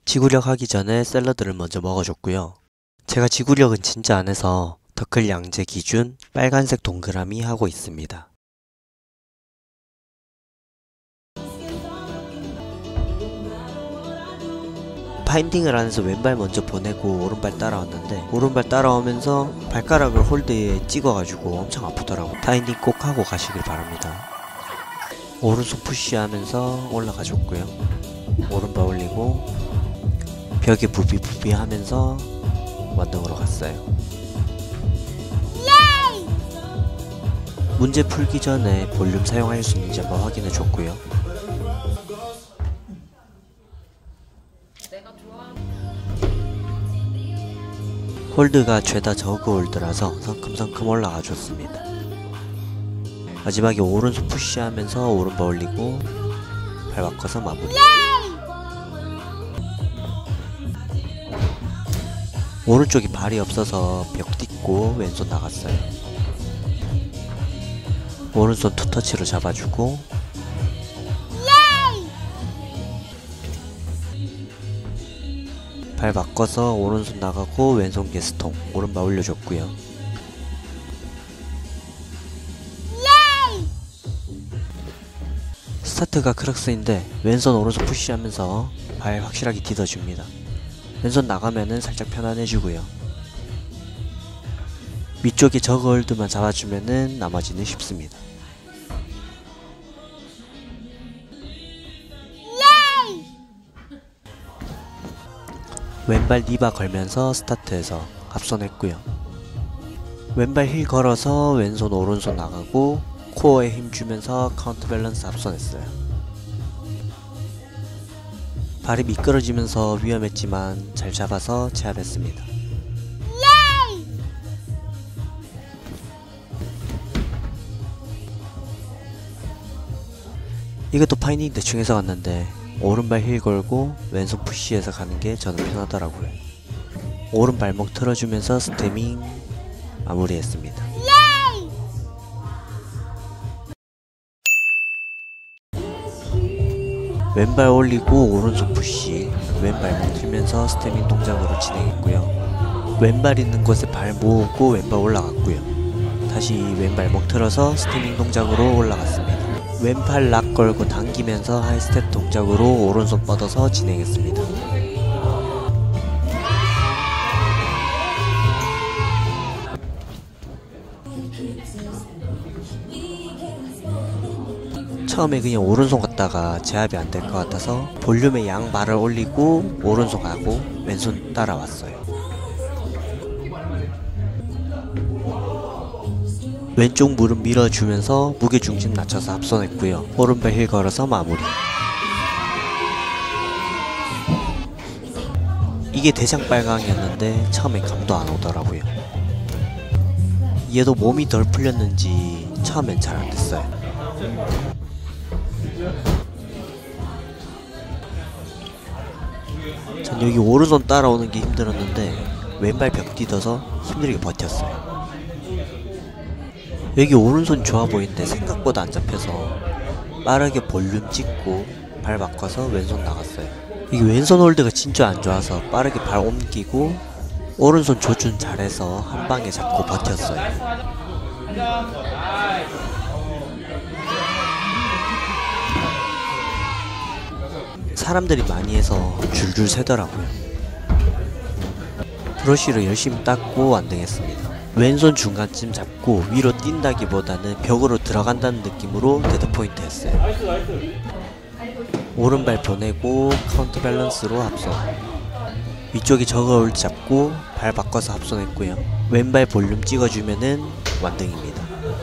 지구력 하기 전에 샐러드를 먼저 먹어줬고요. 제가 지구력은 진짜 안 해서 더클 양재 기준 빨간색 동그라미 하고 있습니다. 파인딩을 안해서 왼발 먼저 보내고 오른발 따라왔는데 오른발 따라오면서 발가락을 홀드에 찍어가지고 엄청 아프더라고. 파인딩 꼭 하고 가시길 바랍니다. 오른손 푸시하면서 올라가줬고요. 오른발 올리고 벽에 부비 하면서 완등으로 갔어요. 문제 풀기 전에 볼륨 사용할 수 있는지 한번 확인해 줬고요. 홀드가 죄다 저그 홀드라서 성큼성큼 올라가 줬습니다. 마지막에 오른손 푸시하면서 오른발 올리고 발 바꿔서 마무리. 오른쪽이 발이 없어서 벽 딛고 왼손 나갔어요. 오른손 투터치로 잡아주고 발 바꿔서 오른손 나가고 왼손 게스통 오른발 올려줬고요. 스타트가 크럭스인데 왼손 오른손 푸시하면서 발 확실하게 디뎌줍니다. 왼손 나가면은 살짝 편안해지고요. 위쪽에 저그 홀드만 잡아주면은 나머지는 쉽습니다. 왼발 리바 걸면서 스타트해서 앞선했고요. 왼발 힐 걸어서 왼손 오른손 나가고 코어에 힘 주면서 카운터 밸런스 앞선했어요. 발이 미끄러지면서 위험했지만 잘 잡아서 제압했습니다. 이것도 파이닝 대충 해서 갔는데 오른발 힐 걸고 왼손 푸시해서 가는게 저는 편하더라고요. 오른발목 틀어주면서 스태밍 마무리했습니다. 왼발 올리고 오른손 푸시, 왼발목 틀면서 스태밍 동작으로 진행했고요. 왼발 있는 곳에 발 모으고 왼발 올라갔고요. 다시 왼발목 틀어서 스태밍 동작으로 올라갔습니다. 왼팔 락 걸고 당기면서 하이스텝 동작으로 오른손 뻗어서 진행했습니다. 처음에 그냥 오른손 갔다가 제압이 안 될 것 같아서 볼륨의 양발을 올리고 오른손 가고 왼손 따라왔어요. 왼쪽 무릎 밀어주면서 무게중심 낮춰서 앞선했고요. 오른발 힐 걸어서 마무리. 이게 대장 빨강이었는데 처음에 감도 안 오더라고요. 얘도 몸이 덜 풀렸는지 처음엔 잘 안 됐어요. 전 여기 오른손 따라오는 게 힘들었는데 왼발 벽 디뎌서 힘들게 버텼어요. 여기 오른손 좋아 보이는데 생각보다 안 잡혀서 빠르게 볼륨 찍고 발 바꿔서 왼손 나갔어요. 이게 왼손 홀드가 진짜 안 좋아서 빠르게 발 옮기고 오른손 조준 잘해서 한 방에 잡고 버텼어요. 사람들이 많이 해서 줄줄 새더라고요. 브러쉬로 열심히 닦고 완등했습니다. 왼손 중간쯤 잡고 위로 뛴다기보다는 벽으로 들어간다는 느낌으로 데드포인트 했어요. 오른발 보내고 카운터 밸런스로 합손. 위쪽에 저거 홀드 잡고 발 바꿔서 합손했고요. 왼발 볼륨 찍어주면은 완등입니다.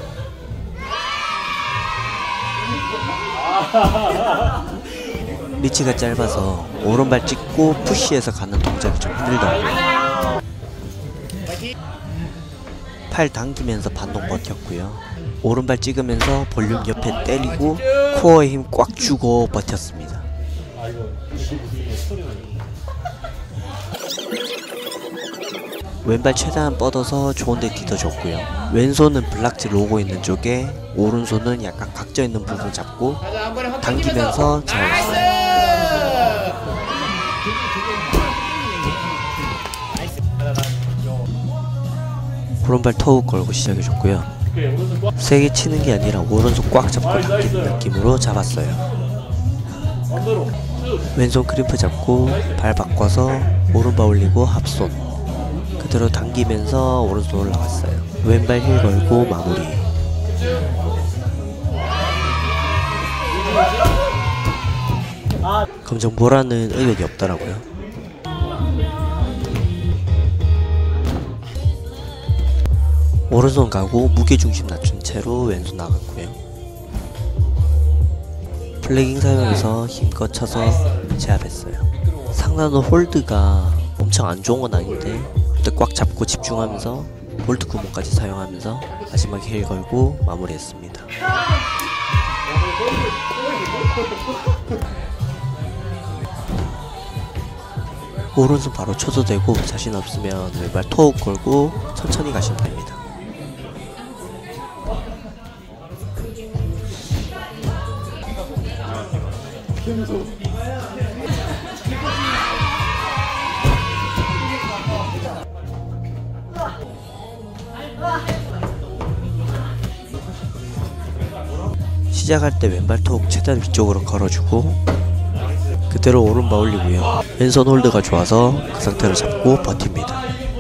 리치가 짧아서 오른발 찍고 푸시해서 가는 동작이 좀 힘들더라고요. 팔 당기면서 반동 버텼고요. 오른발 찍으면서 볼륨 옆에 때리고 코어에 힘 꽉 주고 버텼습니다. 왼발 최대한 뻗어서 좋은데 디뎌줬고요. 왼손은 블락지 로고 있는 쪽에 오른손은 약간 각져있는 부분 잡고 당기면서 잘 왔어요. 오른발 토우 걸고 시작해줬고요. 세게 치는 게 아니라 오른손 꽉 잡고 당기는 느낌으로 잡았어요. 왼손 크림프 잡고 발 바꿔서 오른발 올리고 합손 그대로 당기면서 오른손 올라갔어요. 왼발 힐 걸고 마무리. 검정 보라는 의욕이 없더라고요. 오른손 가고 무게중심 낮춘 채로 왼손 나갔고요. 플래깅 사용해서 힘껏 쳐서 제압했어요. 상단도 홀드가 엄청 안 좋은 건 아닌데 그때 꽉 잡고 집중하면서 볼트 구멍까지 사용하면서 마지막에 힐 걸고 마무리했습니다. 오른손 바로 쳐도 되고 자신 없으면 왼발 토우 걸고 천천히 가시면 됩니다. 시작할 때 왼발 톡 최대한 위쪽으로 걸어주고 그대로 오른발 올리고요. 왼손 홀드가 좋아서 그 상태로 잡고 버팁니다.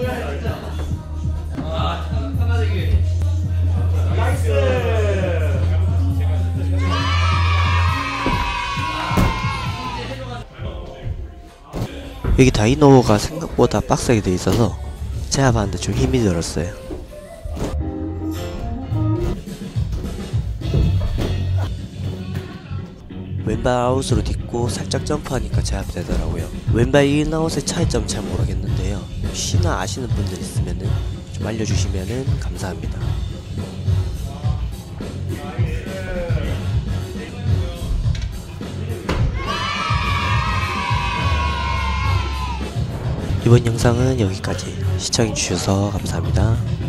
여기 다이노가 생각보다 빡세게 돼 있어서 제압하는데 좀 힘이 들었어요. 왼발 아웃으로 딛고 살짝 점프하니까 제압되더라고요. 왼발 인아웃의 차이점 잘 모르겠는데요. 혹시나 아시는 분들 있으면은 좀 알려주시면은 감사합니다. 이번 영상은 여기까지. 시청해주셔서 감사합니다.